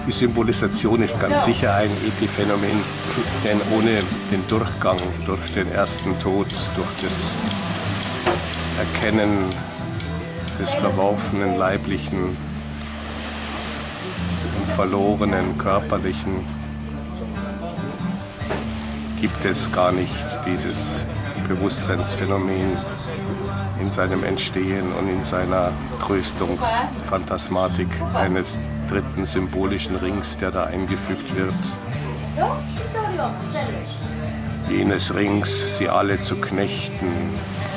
Die Symbolisation ist ganz sicher ein Epiphänomen, denn ohne den Durchgang durch den ersten Tod, durch das Erkennen des verworfenen Leiblichen und verlorenen Körperlichen gibt es gar nicht dieses Bewusstseinsphänomen in seinem Entstehen und in seiner Tröstungsphantasmatik eines dritten symbolischen Rings, der da eingefügt wird. Jenes Rings, sie alle zu knechten,